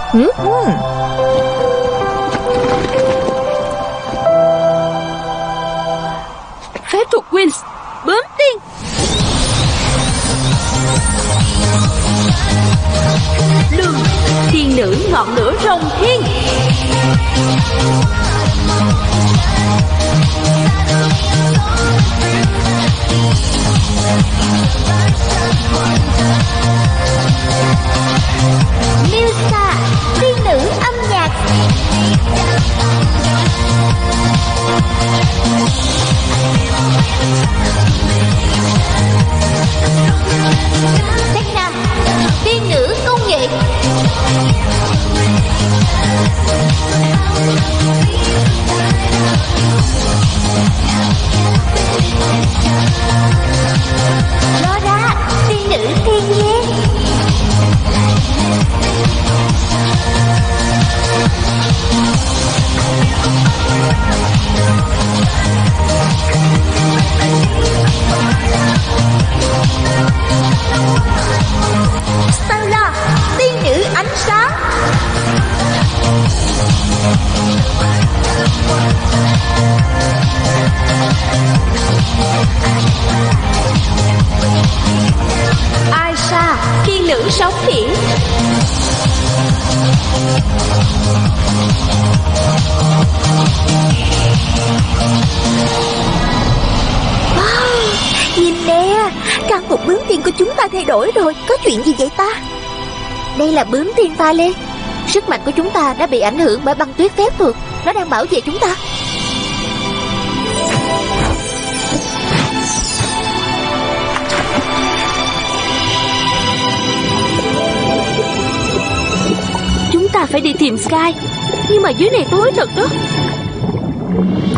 Phép thuật Wings, bướm tiên. Lương, tiên nữ ngọn lửa rồng thiên. Milsa, tiên nữ âm nhạc. Tekna, tiên nữ công nghệ. Laura, tiên nữ thiên nhiên. Stella, tiên nữ ánh sáng. Aisha, tiên nữ sóng biển. Wow, nhìn nè, căn phòng bướm tiên của chúng ta thay đổi rồi. Có chuyện gì vậy ta? Đây là bướm tiên pha lê. Sức mạnh của chúng ta đã bị ảnh hưởng bởi băng tuyết phép thuật. Nó đang bảo vệ chúng ta. Chúng ta phải đi tìm Sky, nhưng mà dưới này tối thật đó.